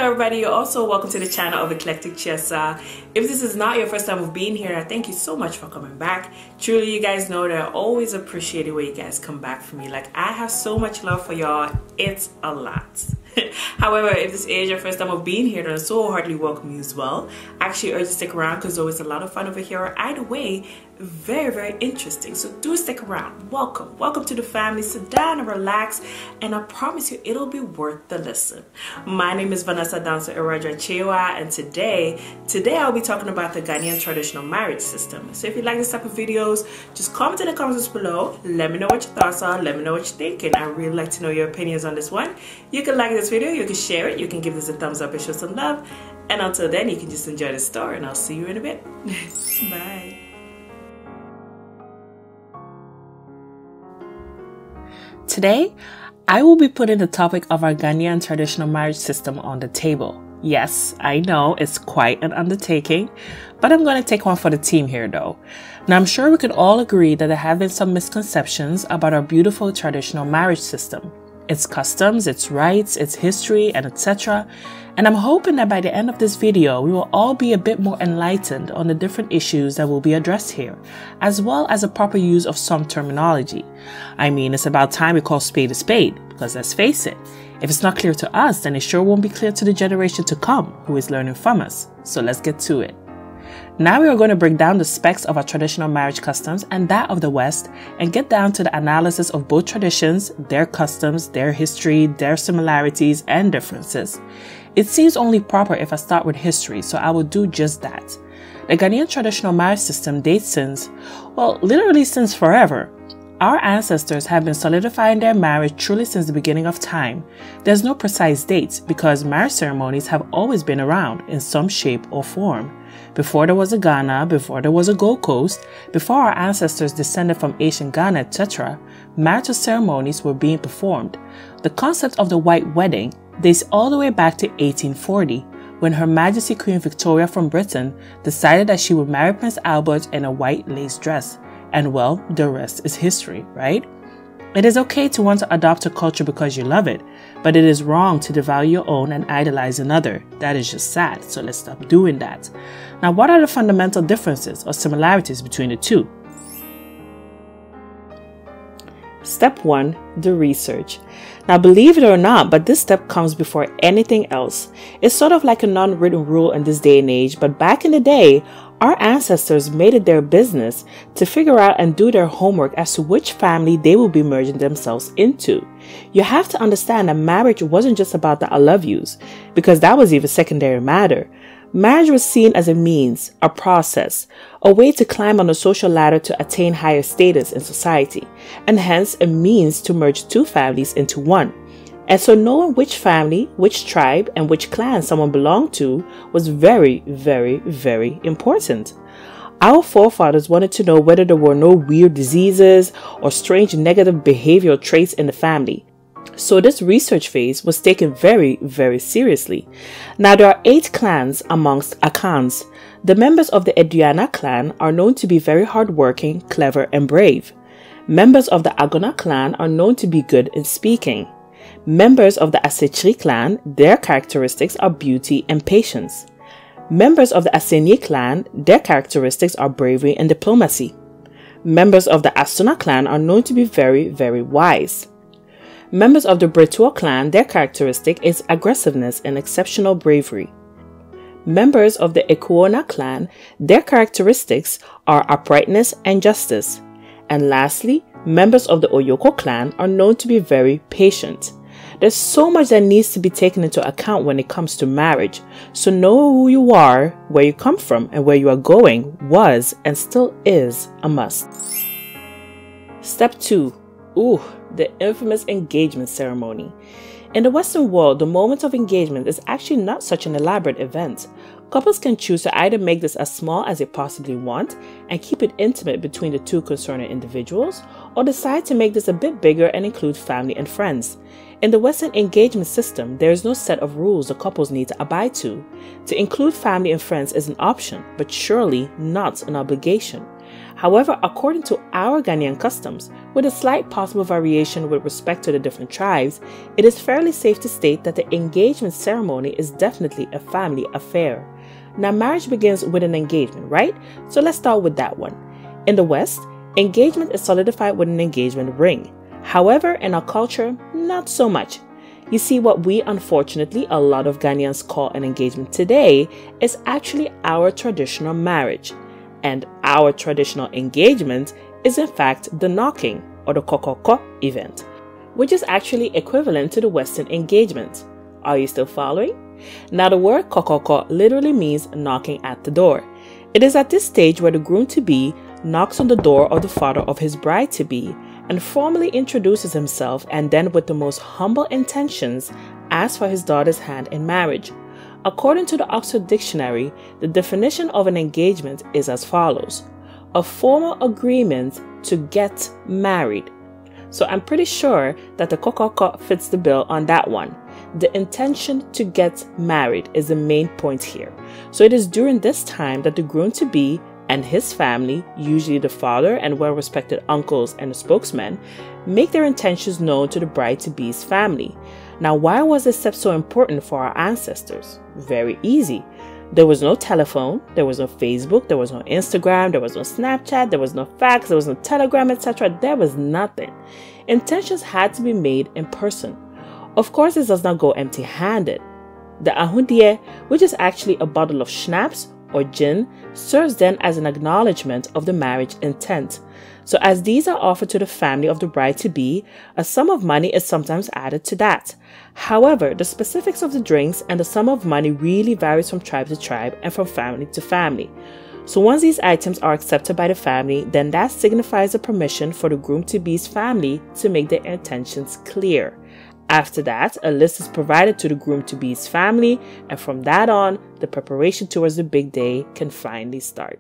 everybody, you're also welcome to the channel of Eclectic Chiesa. If this is not your first time of being here, I thank you so much for coming back. Truly, you guys know that I always appreciate it when you guys come back for me. Like, I have so much love for y'all, it's a lot. However, if this is your first time of being here, then I so heartily welcome you as well. I actually urge you to stick around because there's always a lot of fun over here. Either way, very interesting, so do stick around. Welcome to the family. Sit down and relax, and I promise you it'll be worth the listen. My name is Vanessa Danso and today I'll be talking about the Ghanaian traditional marriage system. So if you like this type of videos, just comment in the comments below. Let me know what your thoughts are. Let me know what you're thinking. I really like to know your opinions on this one. You can like this video, you can share it, you can give this a thumbs up and show some love, and until then you can just enjoy the story, and I'll see you in a bit. Bye. Today, I will be putting the topic of our Ghanaian traditional marriage system on the table. Yes, I know it's quite an undertaking, but I'm going to take one for the team here though. Now, I'm sure we could all agree that there have been some misconceptions about our beautiful traditional marriage system, its customs, its rights, its history, and etc. And I'm hoping that by the end of this video, we will all be a bit more enlightened on the different issues that will be addressed here, as well as a proper use of some terminology. I mean, it's about time we call spade a spade, because let's face it, if it's not clear to us, then it sure won't be clear to the generation to come who is learning from us. So let's get to it. Now we are going to break down the specs of our traditional marriage customs and that of the West, and get down to the analysis of both traditions, their customs, their history, their similarities and differences. It seems only proper if I start with history, so I will do just that. The Ghanaian traditional marriage system dates since, well, literally since forever. Our ancestors have been solidifying their marriage truly since the beginning of time. There's no precise dates because marriage ceremonies have always been around in some shape or form. Before there was a Ghana, before there was a Gold Coast, before our ancestors descended from ancient Ghana, etc., marital ceremonies were being performed. The concept of the white wedding dates all the way back to 1840, when Her Majesty Queen Victoria from Britain decided that she would marry Prince Albert in a white lace dress. And well, the rest is history, right? It is okay to want to adopt a culture because you love it, but it is wrong to devalue your own and idolize another. That is just sad, so let's stop doing that. Now, what are the fundamental differences or similarities between the two? Step 1, the research. Now, believe it or not, but this step comes before anything else. It's sort of like a non-written rule in this day and age, but back in the day, our ancestors made it their business to figure out and do their homework as to which family they will be merging themselves into. You have to understand that marriage wasn't just about the I love yous, because that was even secondary matter. Marriage was seen as a means, a process, a way to climb on the social ladder to attain higher status in society, and hence a means to merge two families into one. And so knowing which family, which tribe, and which clan someone belonged to was very important. Our forefathers wanted to know whether there were no weird diseases or strange negative behavioral traits in the family. So this research phase was taken very seriously. Now there are 8 clans amongst Akans. The members of the Eduana clan are known to be very hardworking, clever, and brave. Members of the Agona clan are known to be good in speaking. Members of the Asechri clan, their characteristics are beauty and patience. Members of the Asenye clan, their characteristics are bravery and diplomacy. Members of the Asuna clan are known to be very wise. Members of the Bretua clan, their characteristic is aggressiveness and exceptional bravery. Members of the Ekuona clan, their characteristics are uprightness and justice. And lastly, members of the Oyoko clan are known to be very patient. There's so much that needs to be taken into account when it comes to marriage, so know who you are, where you come from, and where you are going was and still is a must. Step 2. The infamous engagement ceremony. In the Western world, the moment of engagement is actually not such an elaborate event. Couples can choose to either make this as small as they possibly want and keep it intimate between the two concerned individuals, or decide to make this a bit bigger and include family and friends. In the Western engagement system, there is no set of rules the couples need to abide to. To include family and friends is an option, but surely not an obligation. However, according to our Ghanaian customs, with a slight possible variation with respect to the different tribes, it is fairly safe to state that the engagement ceremony is definitely a family affair. Now, marriage begins with an engagement, right? So let's start with that one. In the West, engagement is solidified with an engagement ring. However, in our culture, not so much. You see, what we unfortunately a lot of Ghanaians call an engagement today is actually our traditional marriage. And our traditional engagement is in fact the knocking or the kokoko event, which is actually equivalent to the Western engagement. Are you still following? Now, the word kokoko literally means knocking at the door. It is at this stage where the groom-to-be knocks on the door of the father of his bride-to-be and formally introduces himself, and then with the most humble intentions asks for his daughter's hand in marriage. According to the Oxford Dictionary, the definition of an engagement is as follows: a formal agreement to get married. So I'm pretty sure that the kokoko fits the bill on that one. The intention to get married is the main point here. So it is during this time that the groom-to-be and his family, usually the father and well-respected uncles and the spokesman, make their intentions known to the bride-to-be's family. Now, why was this step so important for our ancestors? Very easy. There was no telephone, there was no Facebook, there was no Instagram, there was no Snapchat, there was no fax, there was no Telegram, etc. There was nothing. Intentions had to be made in person. Of course, this does not go empty-handed. The ahudie, which is actually a bottle of schnapps or gin, serves then as an acknowledgement of the marriage intent. So as these are offered to the family of the bride-to-be, a sum of money is sometimes added to that. However, the specifics of the drinks and the sum of money really varies from tribe to tribe and from family to family. So once these items are accepted by the family, then that signifies a permission for the groom-to-be's family to make their intentions clear. After that, a list is provided to the groom-to-be's family, and from that on, the preparation towards the big day can finally start.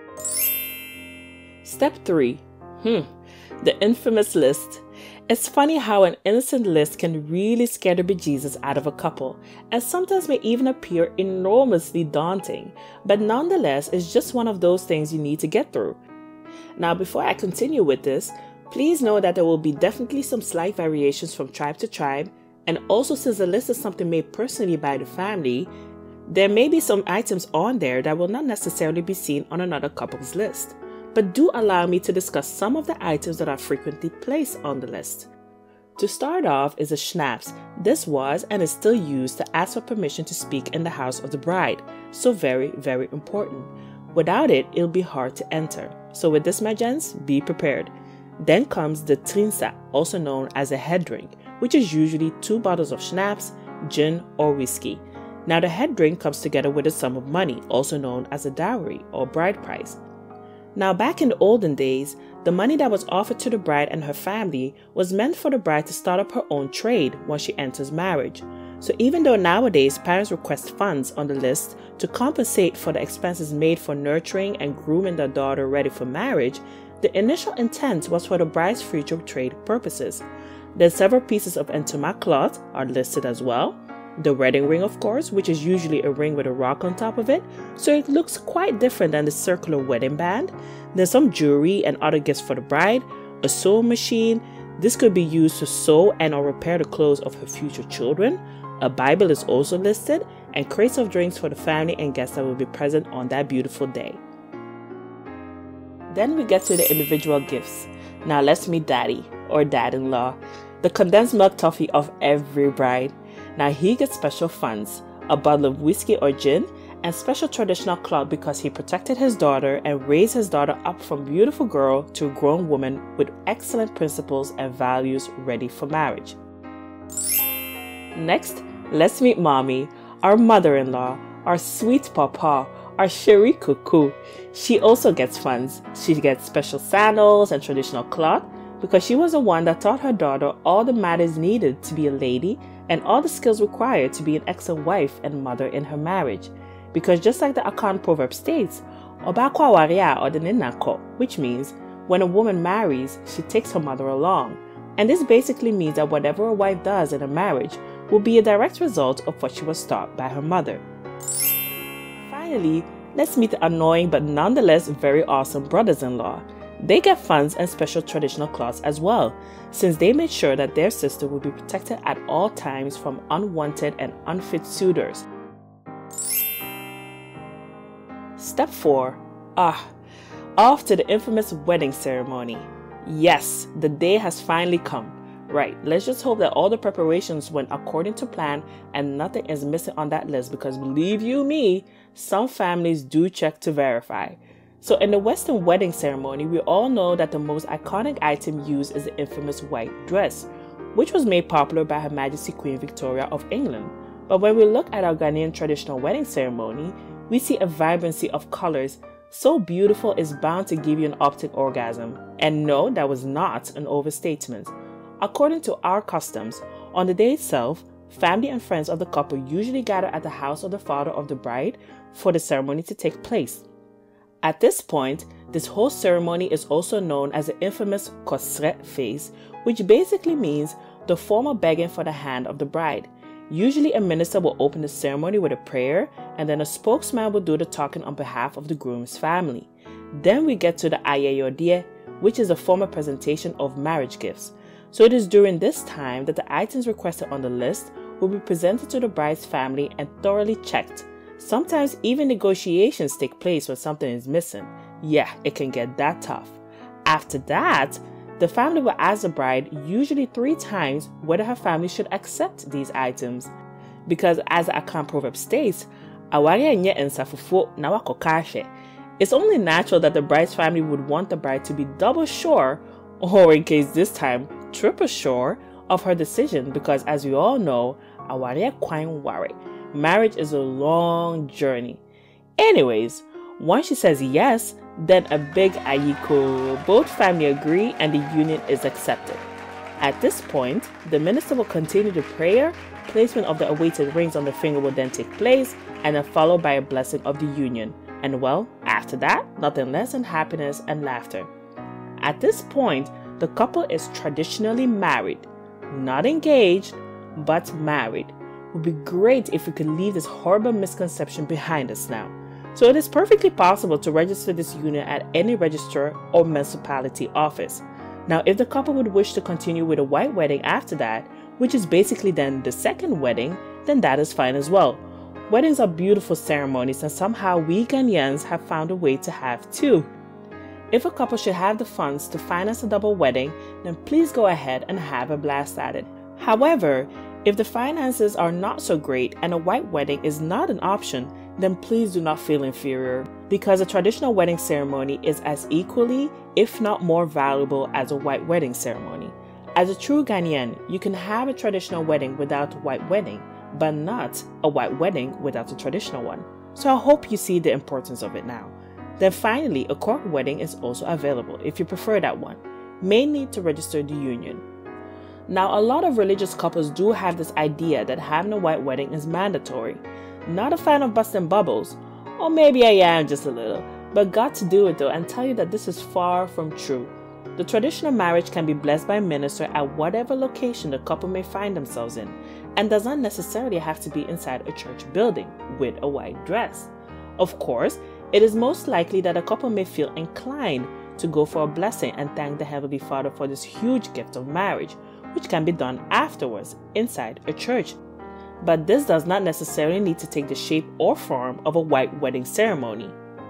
Step 3. The infamous list. It's funny how an innocent list can really scare the bejesus out of a couple, and sometimes may even appear enormously daunting, but nonetheless, it's just one of those things you need to get through. Now, before I continue with this, please know that there will be definitely some slight variations from tribe to tribe, and also since the list is something made personally by the family, there may be some items on there that will not necessarily be seen on another couple's list. But do allow me to discuss some of the items that are frequently placed on the list. To start off is the schnapps. This was and is still used to ask for permission to speak in the house of the bride, so very, very important. Without it, it'll be hard to enter. So with this, my gents, be prepared. Then comes the trinsa, also known as a head drink, which is usually 2 bottles of schnapps, gin, or whiskey. Now the head drink comes together with a sum of money, also known as a dowry or bride price. Now back in the olden days, the money that was offered to the bride and her family was meant for the bride to start up her own trade once she enters marriage. So even though nowadays parents request funds on the list to compensate for the expenses made for nurturing and grooming their daughter ready for marriage, the initial intent was for the bride's future trade purposes. Then several pieces of entoma cloth are listed as well. The wedding ring, of course, which is usually a ring with a rock on top of it, so it looks quite different than the circular wedding band. There's some jewelry and other gifts for the bride, a sewing machine. This could be used to sew and or repair the clothes of her future children. A Bible is also listed, and crates of drinks for the family and guests that will be present on that beautiful day. Then we get to the individual gifts. Now let's meet Daddy, or Dad-in-law, the condensed milk toffee of every bride. Now he gets special funds, a bottle of whiskey or gin, and special traditional cloth because he protected his daughter and raised his daughter up from beautiful girl to a grown woman with excellent principles and values ready for marriage. Next, let's meet Mommy, our mother-in-law, our sweet papa, our chérie cuckoo. She also gets funds. She gets special sandals and traditional cloth because she was the one that taught her daughter all the matters needed to be a lady and all the skills required to be an excellent wife and mother in her marriage. Because just like the Akan proverb states, Obakwa waria or the ninako, which means when a woman marries, she takes her mother along. And this basically means that whatever a wife does in a marriage will be a direct result of what she was taught by her mother. Finally, let's meet the annoying but nonetheless very awesome brothers-in-law. They get funds and special traditional cloths as well, since they made sure that their sister would be protected at all times from unwanted and unfit suitors. Step 4. Off to the infamous wedding ceremony. Yes, the day has finally come. Right, let's just hope that all the preparations went according to plan and nothing is missing on that list, because believe you me, some families do check to verify. So in the Western wedding ceremony, we all know that the most iconic item used is the infamous white dress, which was made popular by Her Majesty Queen Victoria of England. But when we look at our Ghanaian traditional wedding ceremony, we see a vibrancy of colors so beautiful it's bound to give you an optic orgasm. And no, that was not an overstatement. According to our customs, on the day itself, family and friends of the couple usually gather at the house of the father of the bride for the ceremony to take place. At this point, this whole ceremony is also known as the infamous kosret phase, which basically means the formal begging for the hand of the bride. Usually a minister will open the ceremony with a prayer, and then a spokesman will do the talking on behalf of the groom's family. Then we get to the ayayodie, which is a formal presentation of marriage gifts. So it is during this time that the items requested on the list will be presented to the bride's family and thoroughly checked. Sometimes even negotiations take place when something is missing. Yeah, it can get that tough. After that, the family will ask the bride usually 3 times whether her family should accept these items. Because as the Akan proverb states, it's only natural that the bride's family would want the bride to be double sure, or in case this time, triple sure of her decision, because as we all know, marriage is a long journey. Anyways, once she says yes, then a big ayiko. Both family agree and the union is accepted. At this point, the minister will continue the prayer, placement of the awaited rings on the finger will then take place, and then followed by a blessing of the union. And well, after that, nothing less than happiness and laughter. At this point, the couple is traditionally married, not engaged, but married. It would be great if we could leave this horrible misconception behind us now. So it is perfectly possible to register this union at any registrar or municipality office. Now, if the couple would wish to continue with a white wedding after that, which is basically then the second wedding, then that is fine as well. Weddings are beautiful ceremonies, and somehow we Ghanaians have found a way to have two. If a couple should have the funds to finance a double wedding, then please go ahead and have a blast at it. However, if the finances are not so great and a white wedding is not an option, then please do not feel inferior, because a traditional wedding ceremony is as equally, if not more valuable as a white wedding ceremony. As a true Ghanaian, you can have a traditional wedding without a white wedding, but not a white wedding without a traditional one. So I hope you see the importance of it now. Then finally, a court wedding is also available if you prefer that one. May need to register the union. Now, a lot of religious couples do have this idea that having a white wedding is mandatory. Not a fan of busting bubbles, or maybe I am just a little, but got to do it though and tell you that this is far from true. The traditional marriage can be blessed by a minister at whatever location the couple may find themselves in, and does not necessarily have to be inside a church building with a white dress. Of course, it is most likely that a couple may feel inclined to go for a blessing and thank the Heavenly Father for this huge gift of marriage, which can be done afterwards inside a church. But this does not necessarily need to take the shape or form of a white wedding ceremony.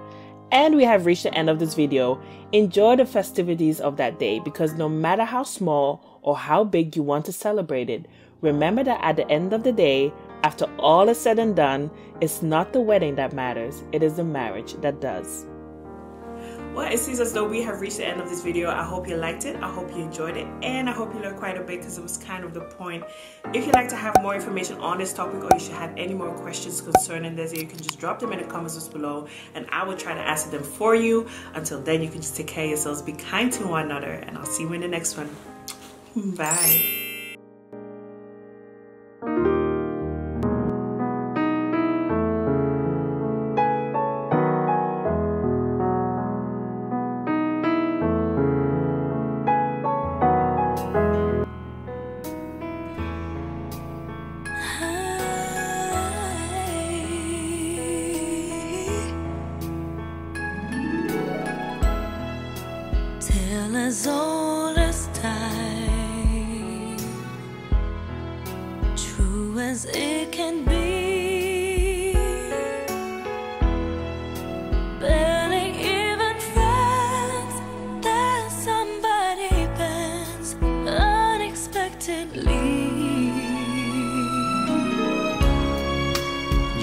And we have reached the end of this video. Enjoy the festivities of that day, because no matter how small or how big you want to celebrate it, remember that at the end of the day, after all is said and done, it's not the wedding that matters, it is the marriage that does. Well, it seems as though we have reached the end of this video. I hope you liked it, I hope you enjoyed it, and I hope you learned quite a bit, because it was kind of the point. If you'd like to have more information on this topic, or you should have any more questions concerning this, you can just drop them in the comments just below, and I will try to answer them for you. Until then, you can just take care of yourselves, be kind to one another, and I'll see you in the next one. Bye.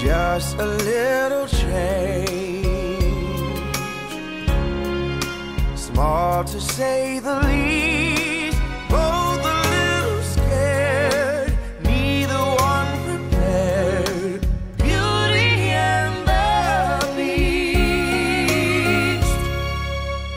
just a little change, small to say the least.